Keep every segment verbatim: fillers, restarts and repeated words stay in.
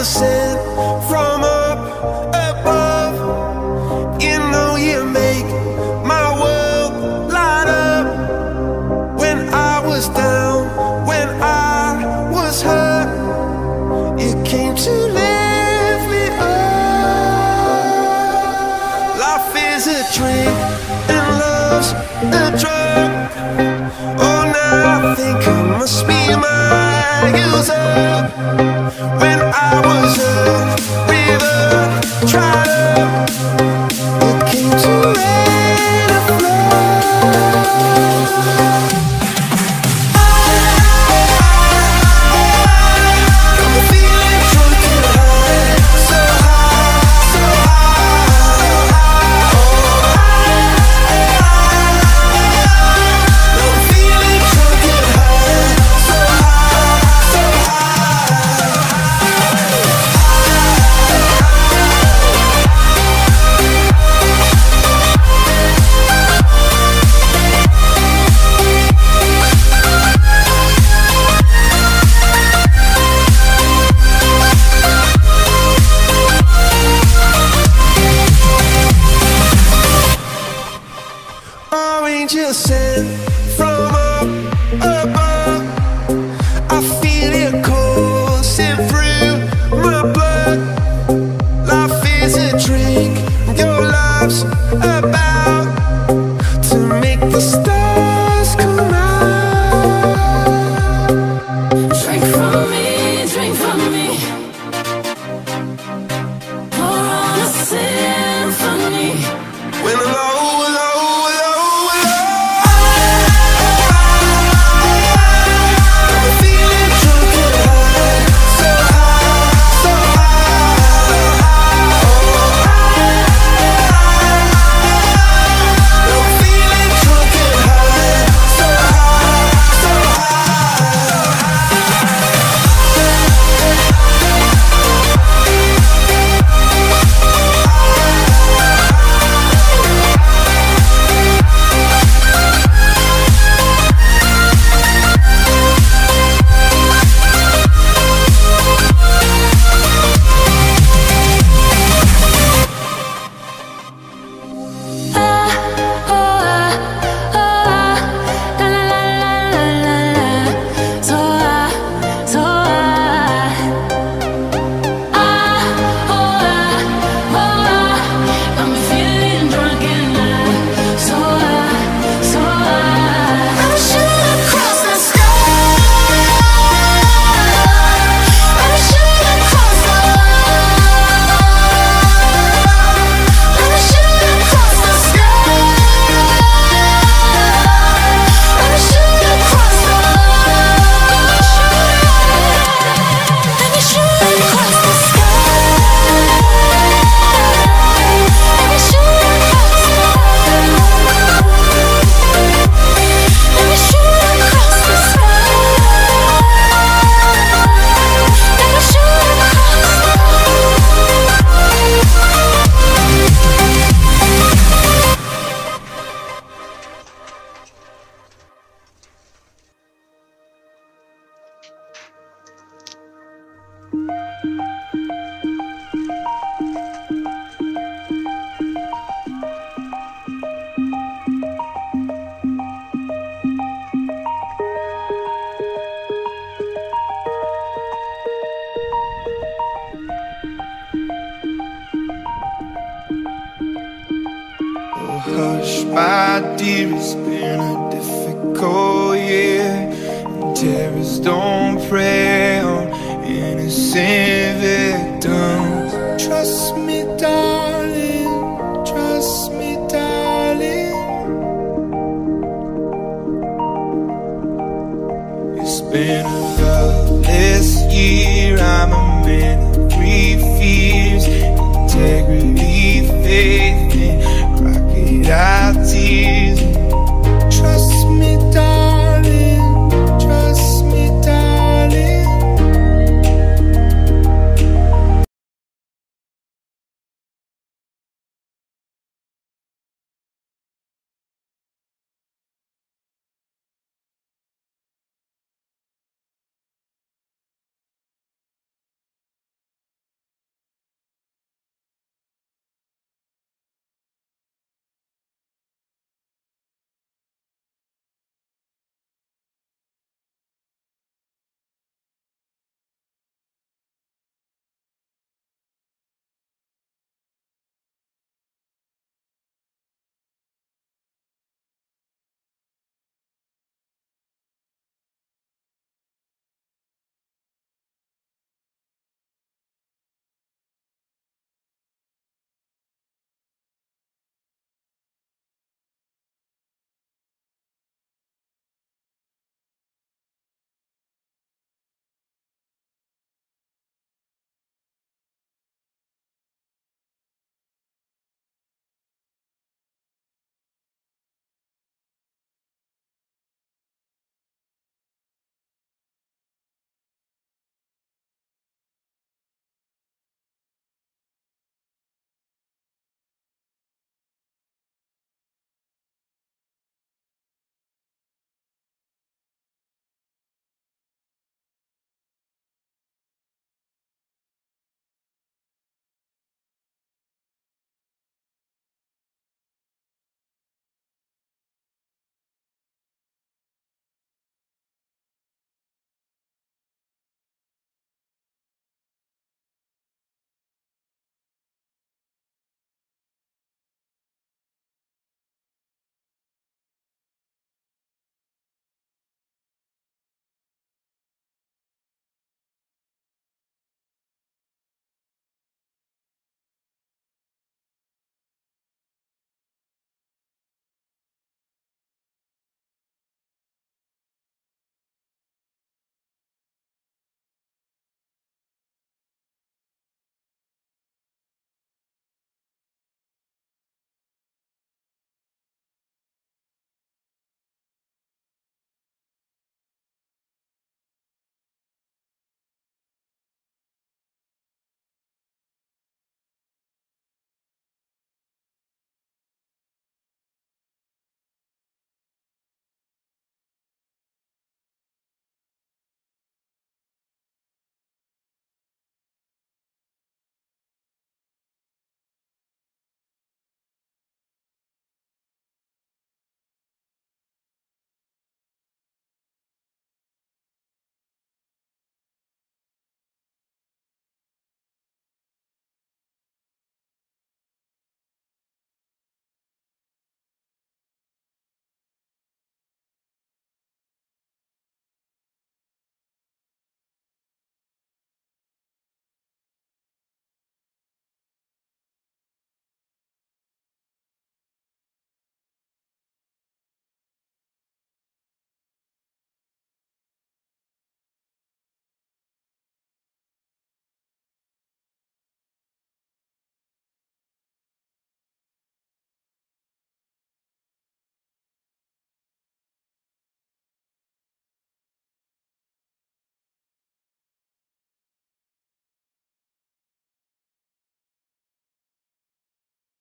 angel sent from up above. You know you make my world light up. When I was down, when I was hurt, you came to lift me up. Life is a drink and love's a drug. Oh, now I think I must be my user. When I was a river dried up, you came to let it flow. Angel sent from up above. I feel it coursing through my blood. Life is a drink, your love's about to make the stars come out. Drink from me, drink from me. Pour on a symphony. When the low, low, hush, my dear, it's been a difficult year, and terrorists don't prey on innocent victims. Trust me, darling, trust me, darling. It's been a loveless year, I'm a man of three fears: integrity, faith, and crocodile tears. Trust me, darling, trust me, darling.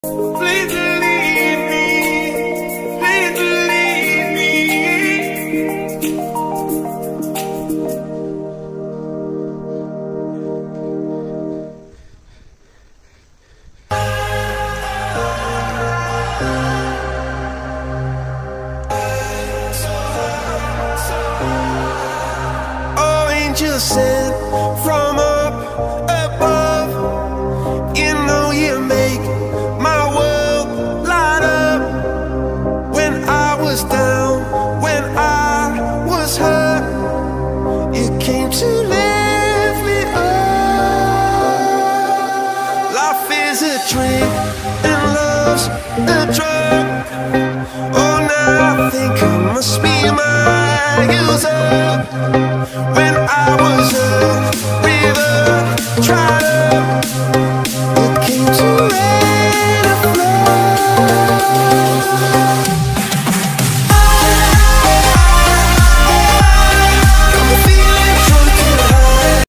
Please believe me, please believe me. Oh, angel sent from up above, you know you make my world light up. When I was down, when I was hurt, you came to lift me up. Life is a drink and love's a drug. Oh, now I think I must be my user. When I was